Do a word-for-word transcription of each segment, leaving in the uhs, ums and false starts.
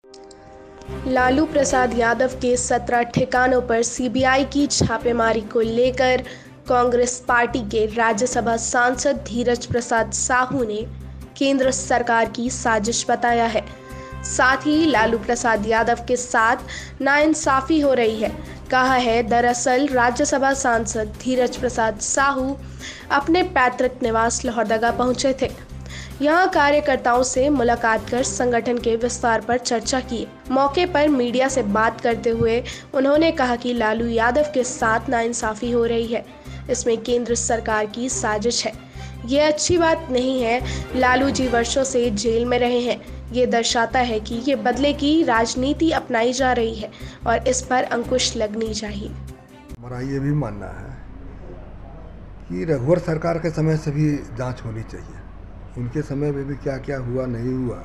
लालू प्रसाद यादव के सत्रह ठिकानों पर सीबीआई की छापेमारी को लेकर कांग्रेस पार्टी के राज्यसभा सांसद धीरज प्रसाद साहू ने केंद्र सरकार की साजिश बताया है। साथ ही लालू प्रसाद यादव के साथ नाइंसाफी हो रही है। कहा है, दरअसल राज्यसभा सांसद धीरज प्रसाद साहू अपने पैतृक निवास लोहरदगा पहुंचे थे। यहां कार्यकर्ताओं से मुलाकात कर संगठन के विस्तार पर चर्चा की। मौके पर मीडिया से बात करते हुए उन्होंने कहा कि लालू यादव के साथ नाइंसाफी हो रही है, इसमें केंद्र सरकार की साजिश है। ये अच्छी बात नहीं है। लालू जी वर्षों से जेल में रहे हैं। ये दर्शाता है कि ये बदले की राजनीति अपनाई जा रही है और इस पर अंकुश लगनी चाहिए। हमारा ये भी मानना है कि रघुवर सरकार के समय से भी जांच होनी चाहिए। उनके समय में भी क्या क्या हुआ नहीं हुआ,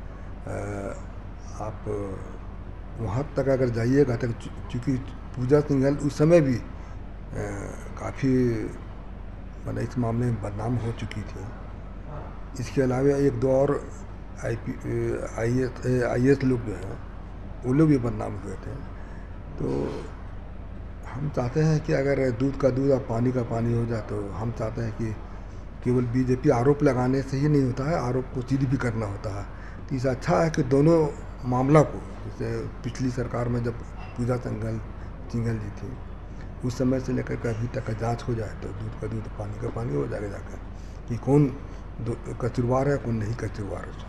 आप वहाँ तक अगर जाइएगा तक, चूँकि पूजा सिंघल उस समय भी काफ़ी मैंने इस मामले में बदनाम हो चुकी थी। इसके अलावा एक दो और I P I S I S लोग जो हैं वो लोग भी बदनाम हुए थे। तो हम चाहते हैं कि अगर दूध का दूध और पानी का पानी हो जाए, तो हम चाहते हैं कि केवल बीजेपी आरोप लगाने से ही नहीं होता है, आरोप को सिद्ध भी करना होता है। तो इससे अच्छा है कि दोनों मामला को, जैसे पिछली सरकार में जब पूजा सिंघल सिंघल जी थी, उस समय से लेकर के अभी तक का जांच हो जाए तो दूध का दूध पानी का पानी हो जाएगा जाकर, कि कौन कसूरवार है कौन नहीं कसूरवार है।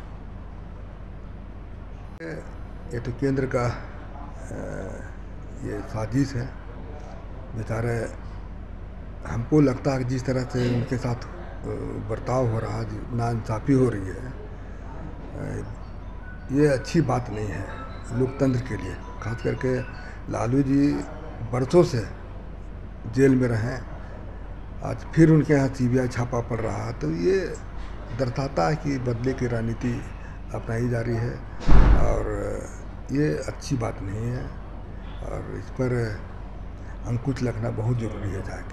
ये तो केंद्र का ये साजिश है। बेचारे, हमको लगता है कि जिस तरह से उनके साथ बर्ताव हो रहा है, नाइंसाफ़ी हो रही है, ये अच्छी बात नहीं है लोकतंत्र के लिए। खास करके लालू जी बरसों से जेल में रहें, आज फिर उनके यहाँ सीबीआई छापा पड़ रहा है, तो ये दर्शाता है कि बदले की राजनीति अपनाई जा रही है और ये अच्छी बात नहीं है और इस पर अंकुश लगना बहुत ज़रूरी है जाके।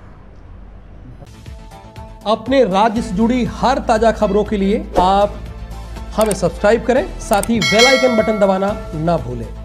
अपने राज्य से जुड़ी हर ताजा खबरों के लिए आप हमें सब्सक्राइब करें, साथ ही बेल आइकन बटन दबाना ना भूलें।